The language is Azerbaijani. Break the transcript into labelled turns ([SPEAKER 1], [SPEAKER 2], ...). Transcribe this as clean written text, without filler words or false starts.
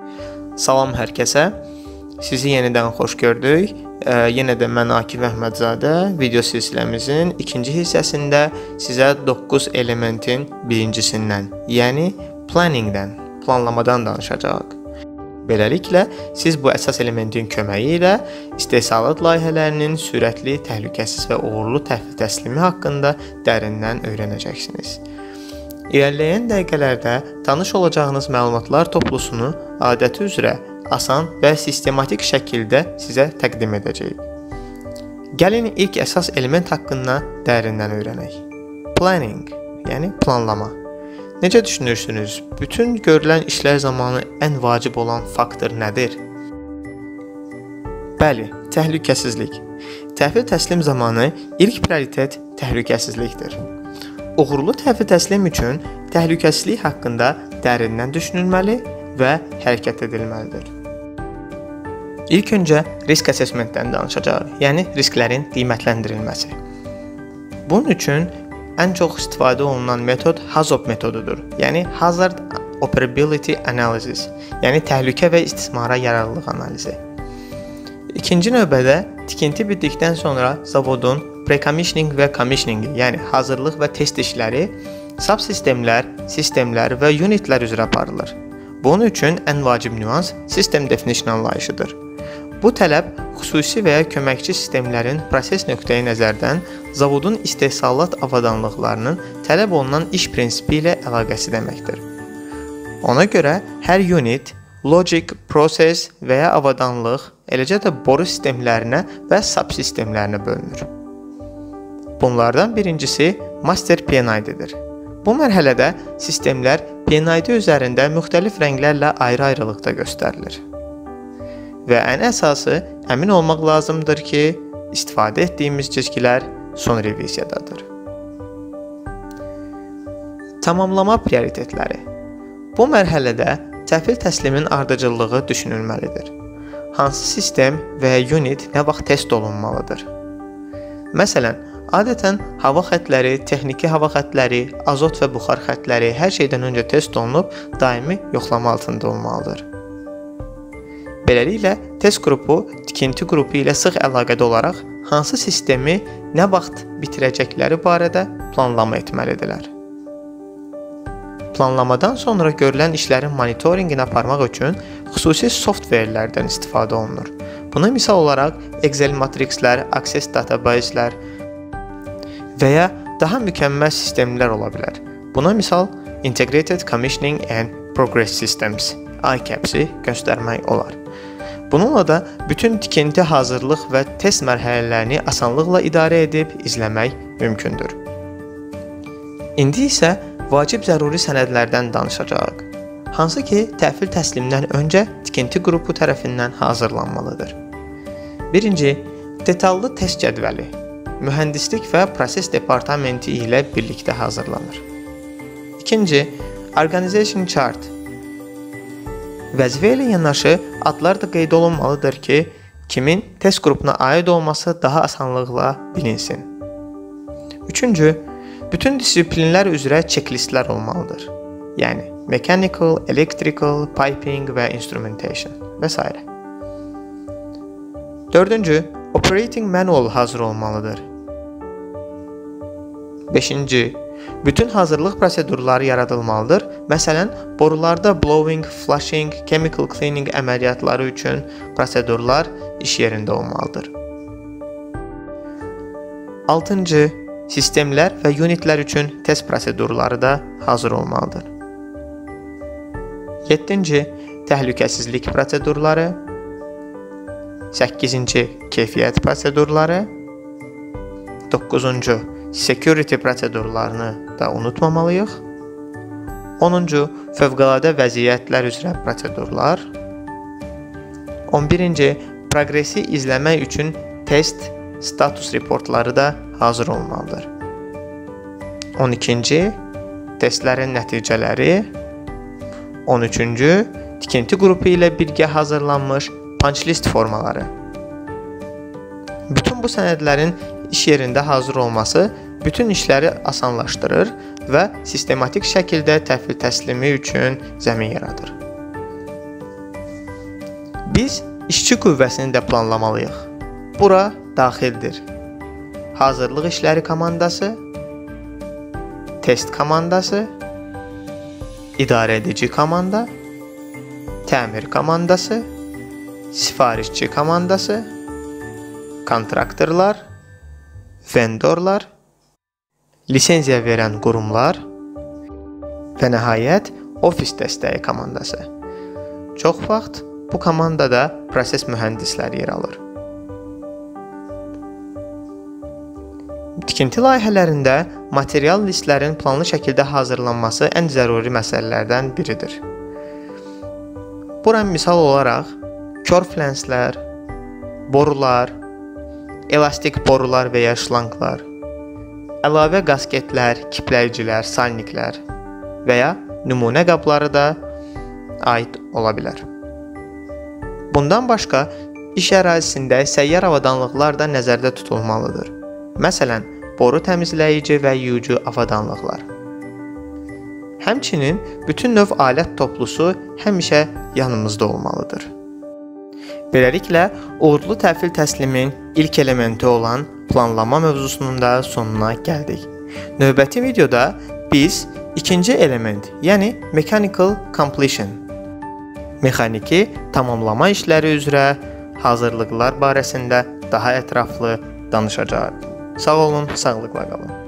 [SPEAKER 1] Salam hər kəsə. Sizi yenidən xoş gördük. Yenə də mən Akif Əhmədzadə video silsiləmizin ikinci hissəsində sizə 9 elementin birincisindən, yəni planningdən, planlamadan danışacağıq. Beləliklə, siz bu əsas elementin köməyi ilə istehsalat layihələrinin sürətli, təhlükəsiz və uğurlu təhvil təslimi haqqında dərindən öyrənəcəksiniz. İrəliləyən dəqiqələrdə tanış olacağınız məlumatlar toplusunu adəti üzrə asan və sistematik şəkildə sizə təqdim edəcəyik. Gəlin ilk əsas element haqqında dərindən öyrənək. Planning, yəni planlama. Necə düşünürsünüz? Bütün görülən işlər zamanı ən vacib olan faktor nədir? Bəli, təhlükəsizlik. Təhvil təslim zamanı ilk prioritet təhlükəsizlikdir. Uğurlu təhvil təslim üçün təhlükəsizlik haqqında dərindən düşünülməli və hərəkət edilməlidir. İlk öncə risk assessmentdən danışacağıq, yəni risklərin qiymətləndirilməsi. Bunun üçün ən çox istifadə olunan metod HAZOP metodudur, yəni Hazard Operability Analysis, yəni təhlükə və istismara yararlılıq analizi. İkinci növbədə tikinti bitdikdən sonra zavodun pre-commissioning və commissioning, yəni hazırlıq və test işləri, subsistemlər, sistemlər və unitlər üzrə aparılır. Bunun üçün ən vacib nüans System Definition anlayışıdır. Bu tələb xüsusi və ya köməkçi sistemlərin proses nöqteyi nəzərdən zavodun istehsalat avadanlıqlarının tələb olunan iş prinsipi ilə əlaqəsi deməkdir. Ona görə hər unit, logic, proses və ya avadanlıq, eləcə də boru sistemlərinə və subsistemlərinə bölünür. Bunlardan birincisi Master PNID-dir. Bu mərhələdə sistemlər PNID üzərində müxtəlif rənglərlə ayrı-ayrılıqda göstərilir. Və ən əsası, əmin olmaq lazımdır ki, istifadə etdiyimiz cizgilər son reviziyadadır. Tamamlama prioritetləri. Bu mərhələdə təhvil təslimin ardıcıllığı düşünülməlidir. Hansı sistem və ya unit nə vaxt test olunmalıdır? Məsələn, adətən hava xəttləri, texniki hava xəttləri, azot və buxar xəttləri hər şeydən öncə test olunub, daimi yoxlama altında olmalıdır. Beləliklə, test qrupu tikinti qrupu ilə sıx əlaqədə olaraq hansı sistemi nə vaxt bitirəcəkləri barədə planlama etməlidirlər. Planlamadan sonra görülən işlərin monitorinqini aparmaq üçün xüsusi softverlərdən istifadə olunur. Buna misal olaraq Excel matrixlər, Access databaselər və ya daha mükəmməl sistemlər ola bilər. Buna misal Integrated Commissioning and Progress Systems, ICAPS-i göstərmək olar. Bununla da bütün tikinti hazırlıq və test mərhələlərini asanlıqla idarə edib izləmək mümkündür. İndi isə vacib zəruri sənədlərdən danışacağıq. Hansı ki, təhvil təslimdən öncə tikinti qrupu tərəfindən hazırlanmalıdır. Birinci, detallı test cədvəli mühəndislik və proses departamenti ilə birlikdə hazırlanır. İkinci, Organization Chart. Vəzifə ilə yanaşı adlar da qeyd olunmalıdır ki, kimin test qrupuna aid olması daha asanlıqla bilinsin. Üçüncü, bütün disiplinlər üzrə checklistlər olmalıdır. Yəni, mechanical, electrical, piping və instrumentation və s. Dördüncü, operating manual hazır olmalıdır. Beşinci, bütün hazırlıq prosedurları yaradılmalıdır. Məsələn, borularda blowing, flushing, chemical cleaning əməliyyatları üçün prosedurlar iş yerində olmalıdır. Altıncı, sistemlər və unitlər üçün test prosedurları da hazır olmalıdır. Yeddinci, təhlükəsizlik prosedurları. 8-ci, keyfiyyət prosedurları. 9-cu, security prosedurlarını da unutmamalıyıq. 10-cu, fövqəladə vəziyyətlər üzrə prosedurlar. 11-ci, progresi izləmək üçün test status reportları da hazır olmalıdır. 12-ci, testlərin nəticələri. 13-cü, tikinti qrupu ilə birgə hazırlanmış punch list formaları. Bütün bu sənədlərin iş yerində hazır olması bütün işləri asanlaşdırır və sistematik şəkildə təhvil təslimi üçün zəmin yaradır. Biz işçi qüvvəsini də planlamalıyıq. Bura daxildir. Hazırlıq işləri komandası, test komandası, idarə edici komanda, təmir komandası, sifarişçi komandası, kontraktorlar, vendorlar, lisenziya verən qurumlar və nəhayət ofis dəstəyi komandası. Çox vaxt bu komandada proses mühəndisləri yer alır. Tikinti layihələrində material listlərin planlı şəkildə hazırlanması ən zəruri məsələlərdən biridir. Bura misal olaraq kör flenslər, borular, elastik borular və ya şlanklar, əlavə qasketlər, kipləyicilər, salniklər və ya nümunə qabları da aid ola bilər. Bundan başqa, iş ərazisində səyyar avadanlıqlar da nəzərdə tutulmalıdır. Məsələn, boru təmizləyici və yuyucu avadanlıqlar. Həmçinin bütün növ alət toplusu həmişə yanımızda olmalıdır. Beləliklə, uğurlu təhvil təslimin ilk elementi olan planlama mövzusunun da sonuna gəldik. Növbəti videoda biz ikinci element, yəni mechanical completion, mexaniki tamamlama işləri üzrə hazırlıqlar barəsində daha ətraflı danışacağıq. Sağ olun, sağlıqla qalın.